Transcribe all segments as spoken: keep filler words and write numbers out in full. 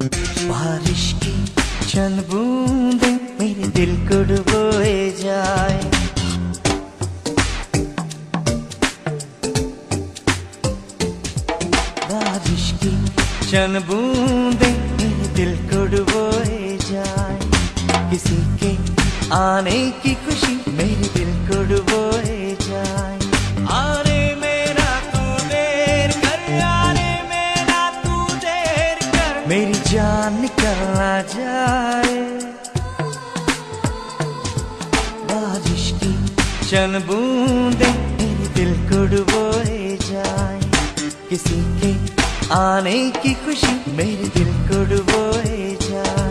बारिश की चंद बूंदे मेरे दिल को डुबोए जाए। बारिश की चंद बूंदे मेरे दिल को डुबोए जाए। किसी के आने की खुशी मेरे दिल को डुबोए जाए। आने में ना तू देर कर, आने में ना तू देर कर, मेरी जान निकल ना जाए। बारिश की चंद बूंदे मेरे दिल को डुबोए जाए। किसी के आने की खुशी मेरे दिल को डुबोए जाए।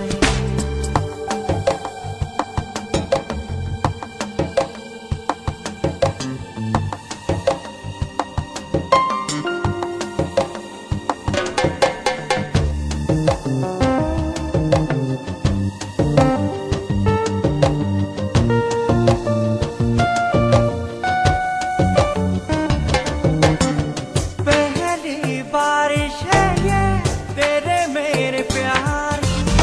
बारिश है ये तेरे मेरे प्यार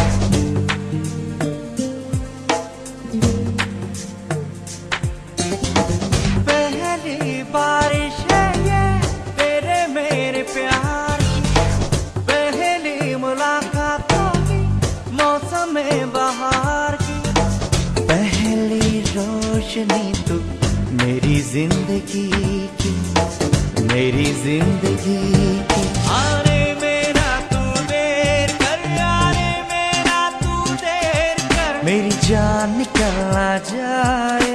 पहली बारिश है ये तेरे मेरे प्यार। पहली मुलाकातों की मौसम में बहार की। पहली रोशनी तू मेरी जिंदगी की, मेरी जिंदगी की। आने में ना तू देर कर, आने में ना तू देर कर, मेरी जान निकल ना जाए।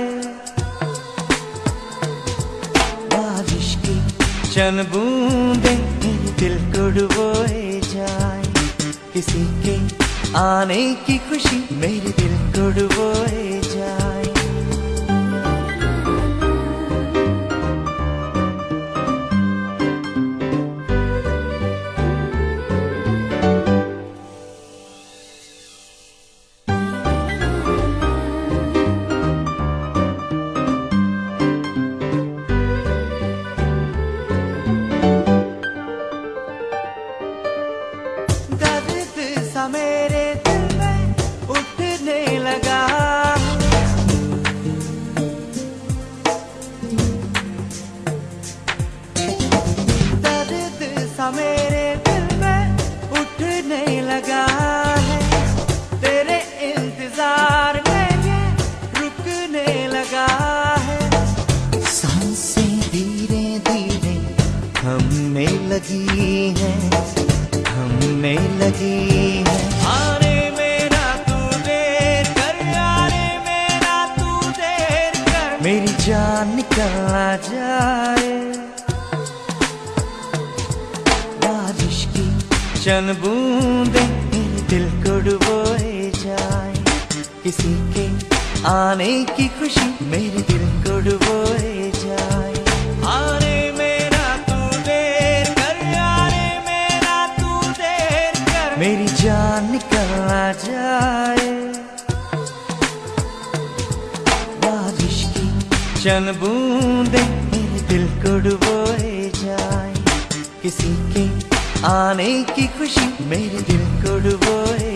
बारिश की चंद बूंदे मेरे दिल को डुबोए जाए। किसी के आने की खुशी मेरे दिल को डुबोए जाए। मेरे दिल में उठने लगा, दर्द सा मेरे दिल में उठने लगा है। तेरे इंतजार में ये रुकने लगा है। सांसें धीरे धीरे थमने लगी हैं, थमने लगी है। आने में ना तू देर कर, आने में ना तू देर कर, मेरी जान निकल ना जाए। बारिश की चंद बूंदे मेरे दिल को डुबोए जाए। किसी के आने की खुशी मेरे दिल को डुबोए जाए। आने में ना तू देर कर, आने में ना तू देर कर, मेरी जान निकल ना जाए। बारिश की चंद बूंदे मेरे दिल को डुबोए जाए। किसी के आने की खुशी मेरे दिल को डुबोए